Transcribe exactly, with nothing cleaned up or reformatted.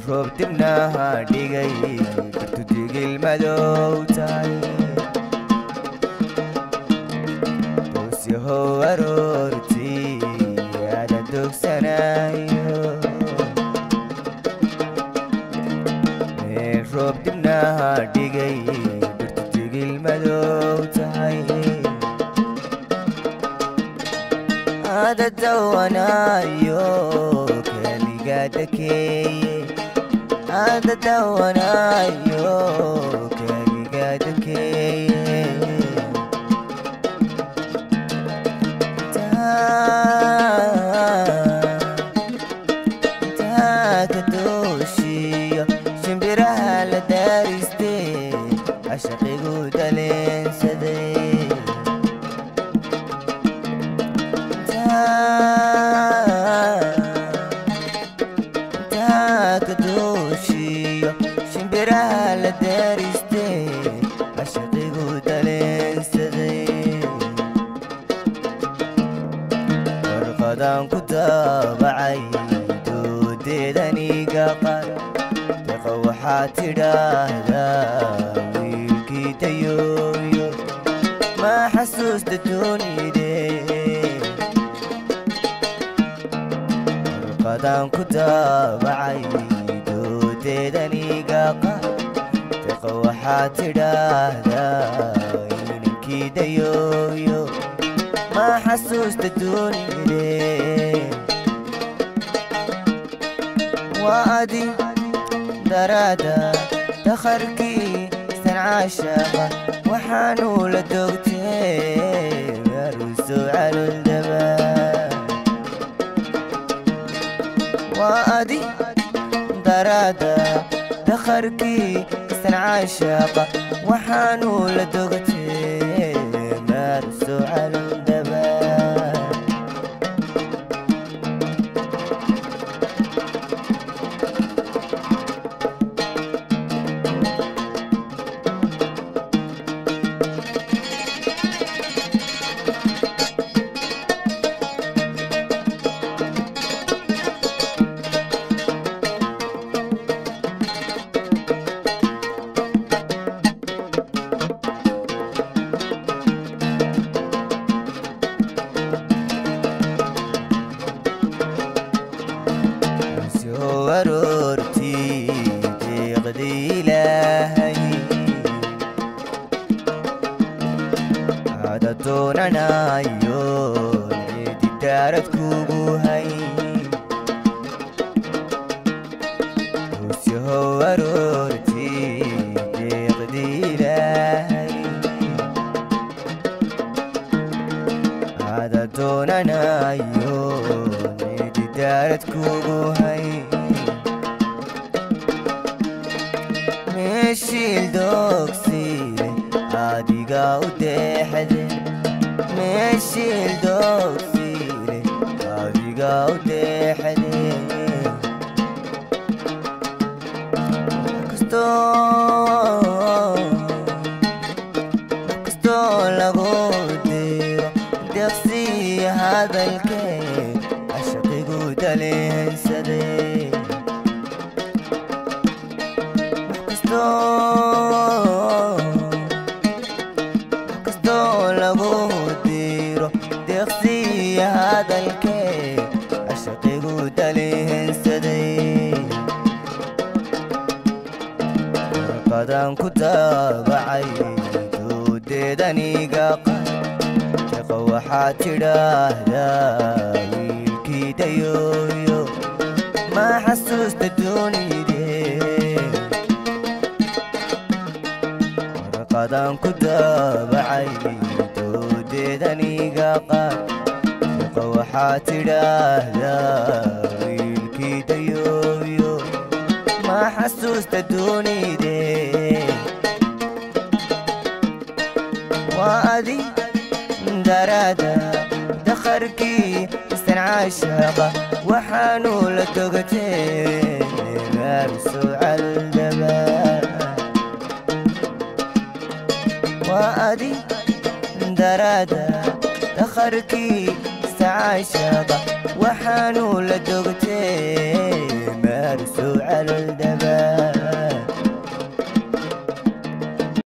roob dibnaha dhigay kartu digil madow tahay toosyahow aroortii ada dogsanayo meel roob dibnaha dhigay kartu digil madow tahay ada dawanayo kaligadakeye ada dawanayo kaligadakeye taakadoshiyo shimbiraha la daariste cashaqigu daleensaday taakadoshiyo shimbiraha la daariste cashaqigu daleensaday warqadaan ku daabacay doodeedaniga qara deqa waxaa tidhaahdaa wiilkii dayooyo ma xasuusta doonide warqadaan ku daabacay doodeedaniga qara deqa waxaa tidhaahdaa wiilkii dayooyo ma xasuusta doonide waa adi daraada dakharkii sancaashaqa waxaanuu la dogtee maruuso caluldaba waa adi daraada dakharkii sancaashaqa waxaanuu la dogtee maruuso caluldaba aroortii deeqdii ilaahay ada doonanayo cidi daarad kugu hay toosyahow aroortii deeqdii ilaahay ada doonanayo cidi daarad kugu hay meeshil dogsiile adiga u deexde meeshil dogsiile adiga u deexde kastoo lagu diro deqsiya hadalkee cashaqigu daleensaday kastoo lagu diro deqsiya hadalkee cashaqigu daleensaday warqadaan ku daabacay doodeedaniga qara deqa waxaa tidhaahdaa wiilkii dayooyo ma xasuusta doonide warqadaan ku daabacay doodeedaniga qara deqa waxaa tidhaahdaa wiilkii dayooyo ma xasuusta doonide waa adi daraada dakharkii sancaashaqa waxaanuu la dogatee maruuso caluldaba waa adi daraada dakharkii sancaashaqa waxaanuu la dogatee فارس على الجبال